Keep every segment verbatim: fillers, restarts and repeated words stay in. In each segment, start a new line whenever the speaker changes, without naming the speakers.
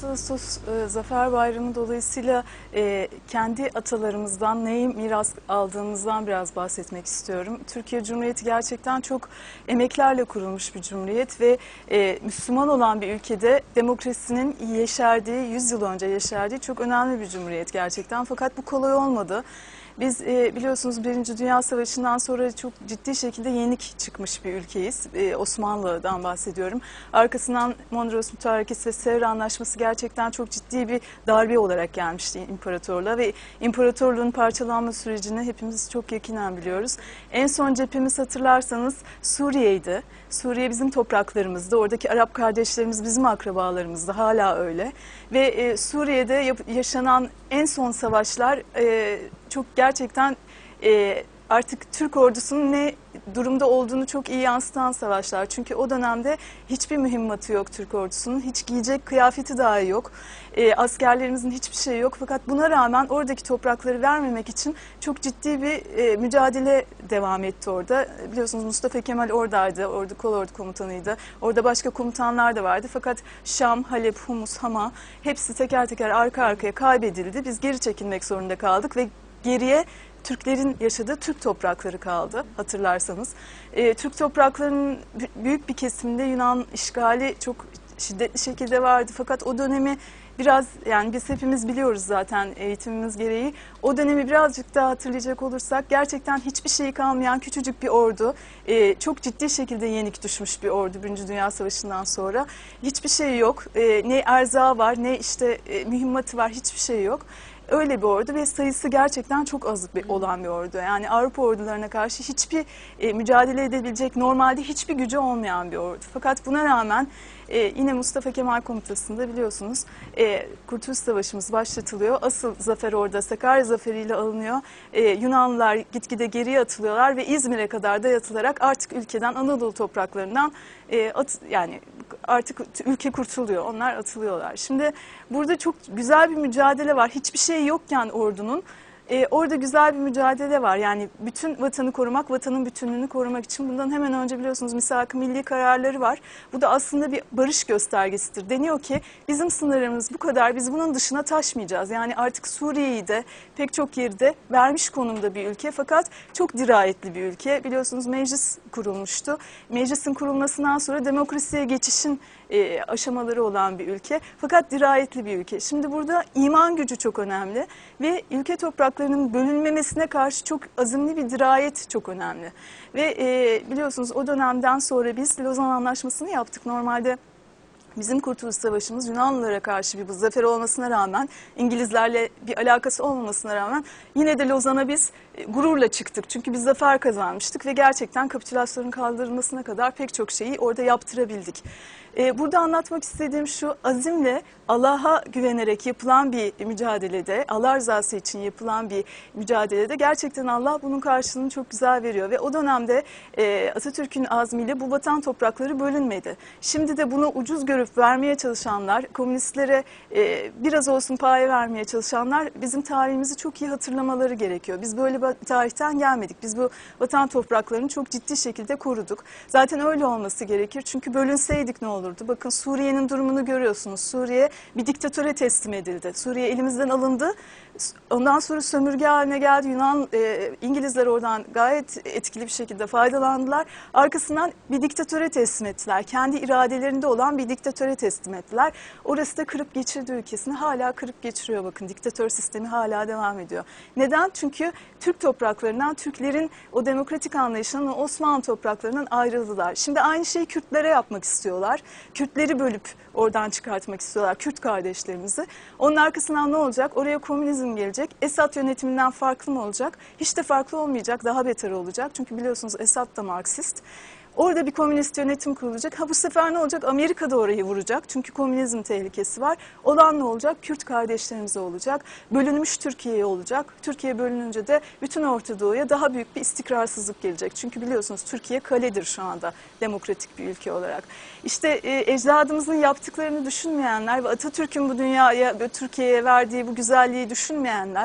otuz Ağustos e, Zafer Bayramı dolayısıyla e, kendi atalarımızdan neyi miras aldığımızdan biraz bahsetmek istiyorum. Türkiye Cumhuriyeti gerçekten çok emeklerle kurulmuş bir cumhuriyet ve e, Müslüman olan bir ülkede demokrasinin yeşerdiği, yüz yıl önce yeşerdiği çok önemli bir cumhuriyet gerçekten. Fakat bu kolay olmadı. Biz e, biliyorsunuz Birinci Dünya Savaşı'ndan sonra çok ciddi şekilde yenik çıkmış bir ülkeyiz. E, Osmanlı'dan bahsediyorum. Arkasından Mondros Mütarekesi ve Sevr Anlaşması gerçekten çok ciddi bir darbe olarak gelmişti imparatorluğa ve imparatorluğun parçalanma sürecini hepimiz çok yakinen biliyoruz. En son cephemiz hatırlarsanız Suriye'ydi. Suriye bizim topraklarımızda. Oradaki Arap kardeşlerimiz bizim akrabalarımızda. Hala öyle. Ve e, Suriye'de yaşanan en son savaşlar e, çok gerçekten e, artık Türk ordusunun ne durumda olduğunu çok iyi yansıtan savaşlar. Çünkü o dönemde hiçbir mühimmatı yok Türk ordusunun. Hiç giyecek kıyafeti dahi yok. E, askerlerimizin hiçbir şeyi yok. Fakat buna rağmen oradaki toprakları vermemek için çok ciddi bir e, mücadele devam etti orada. Biliyorsunuz Mustafa Kemal oradaydı. Ordu kolordu komutanıydı. Orada başka komutanlar da vardı. Fakat Şam, Halep, Humus, Hama hepsi teker teker arka arkaya kaybedildi. Biz geri çekilmek zorunda kaldık ve geriye Türklerin yaşadığı Türk toprakları kaldı hatırlarsanız. E, Türk topraklarının büyük bir kesiminde Yunan işgali çok şiddetli şekilde vardı. Fakat o dönemi biraz, yani biz hepimiz biliyoruz zaten eğitimimiz gereği. O dönemi birazcık daha hatırlayacak olursak gerçekten hiçbir şey kalmayan küçücük bir ordu. E, çok ciddi şekilde yenik düşmüş bir ordu Birinci Dünya Savaşı'ndan sonra. Hiçbir şey yok. E, ne erzağı var ne işte e, mühimmatı var, hiçbir şey yok. Öyle bir ordu ve sayısı gerçekten çok az bir, olan bir ordu. Yani Avrupa ordularına karşı hiçbir e, mücadele edebilecek, normalde hiçbir gücü olmayan bir ordu. Fakat buna rağmen e, yine Mustafa Kemal komutasında biliyorsunuz e, Kurtuluş Savaşımız başlatılıyor. Asıl zafer orada Sakarya zaferiyle alınıyor. E, Yunanlılar gitgide geriye atılıyorlar ve İzmir'e kadar dayatılarak artık ülkeden, Anadolu topraklarından e, at, yani artık ülke kurtuluyor. Onlar atılıyorlar. Şimdi burada çok güzel bir mücadele var. Hiçbir şey yokken ordunun e, orada güzel bir mücadele var. Yani bütün vatanı korumak, vatanın bütünlüğünü korumak için bundan hemen önce biliyorsunuz misak-ı milli kararları var. Bu da aslında bir barış göstergesidir. Deniyor ki bizim sınırlarımız bu kadar, biz bunun dışına taşmayacağız. Yani artık Suriye'yi de pek çok yerde vermiş konumda bir ülke fakat çok dirayetli bir ülke. Biliyorsunuz meclis kurulmuştu. Meclisin kurulmasından sonra demokrasiye geçişin e, aşamaları olan bir ülke. Fakat dirayetli bir ülke. Şimdi burada iman gücü çok önemli ve ülke topraklarının bölünmemesine karşı çok azimli bir dirayet çok önemli. Ve e, biliyorsunuz o dönemden sonra biz Lozan Anlaşması'nı yaptık. Normalde bizim Kurtuluş Savaşımız Yunanlılara karşı bir zafer olmasına rağmen, İngilizlerle bir alakası olmamasına rağmen yine de Lozan'a biz gururla çıktık. Çünkü biz zafer kazanmıştık ve gerçekten kapitülasyonun kaldırılmasına kadar pek çok şeyi orada yaptırabildik. Burada anlatmak istediğim şu: azimle, Allah'a güvenerek yapılan bir mücadelede, Allah rızası için yapılan bir mücadelede gerçekten Allah bunun karşılığını çok güzel veriyor. Ve o dönemde Atatürk'ün azmiyle bu vatan toprakları bölünmedi. Şimdi de bunu ucuz görüp vermeye çalışanlar, komünistlere biraz olsun paye vermeye çalışanlar bizim tarihimizi çok iyi hatırlamaları gerekiyor. Biz böyle bir tarihten gelmedik. Biz bu vatan topraklarını çok ciddi şekilde koruduk. Zaten öyle olması gerekir. Çünkü bölünseydik ne olurdu? Bakın Suriye'nin durumunu görüyorsunuz. Suriye bir diktatöre teslim edildi. Suriye elimizden alındı. Ondan sonra sömürge haline geldi. Yunan, e, İngilizler oradan gayet etkili bir şekilde faydalandılar. Arkasından bir diktatöre teslim ettiler. Kendi iradelerinde olan bir diktatöre teslim ettiler. Orası da kırıp geçirdi ülkesini. Hala kırıp geçiriyor bakın. Diktatör sistemi hala devam ediyor. Neden? Çünkü Türk topraklarından, Türklerin o demokratik anlayışının, o Osmanlı topraklarından ayrıldılar. Şimdi aynı şeyi Kürtlere yapmak istiyorlar. Kürtleri bölüp oradan çıkartmak istiyorlar. Kürt kardeşlerimizi. Onun arkasından ne olacak? Oraya komünizm gelecek. Esad yönetiminden farklı mı olacak? Hiç de farklı olmayacak. Daha beter olacak. Çünkü biliyorsunuz Esad da Marksist. Orada bir komünist yönetim kurulacak. Ha bu sefer ne olacak? Amerika da orayı vuracak. Çünkü komünizm tehlikesi var. Olan ne olacak? Kürt kardeşlerimize olacak. Bölünmüş Türkiye'ye olacak. Türkiye bölününce de bütün Orta Doğu'ya daha büyük bir istikrarsızlık gelecek. Çünkü biliyorsunuz Türkiye kaledir şu anda demokratik bir ülke olarak. İşte e, ecdadımızın yaptıklarını düşünmeyenler ve Atatürk'ün bu dünyaya ve Türkiye'ye verdiği bu güzelliği düşünmeyenler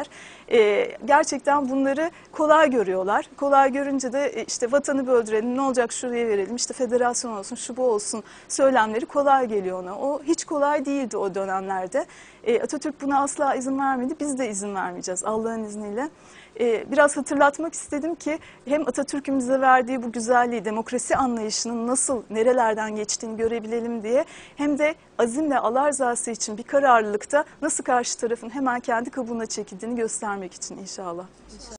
e, gerçekten bunları kolay görüyorlar. Kolay görünce de e, işte vatanı böldürelim, ne olacak şuraya verelim, işte federasyon olsun, şu bu olsun söylemleri kolay geliyor ona. O hiç kolay değildi o dönemlerde. E, Atatürk buna asla izin vermedi. Biz de izin vermeyeceğiz Allah'ın izniyle. E, biraz hatırlatmak istedim ki hem Atatürk'ün bize verdiği bu güzelliği, demokrasi anlayışının nasıl, nerelerden geçtiğini görebilelim diye, hem de azimle Allah rızası için bir kararlılıkta nasıl karşı tarafın hemen kendi kabuğuna çekildiğini göstermek için inşallah.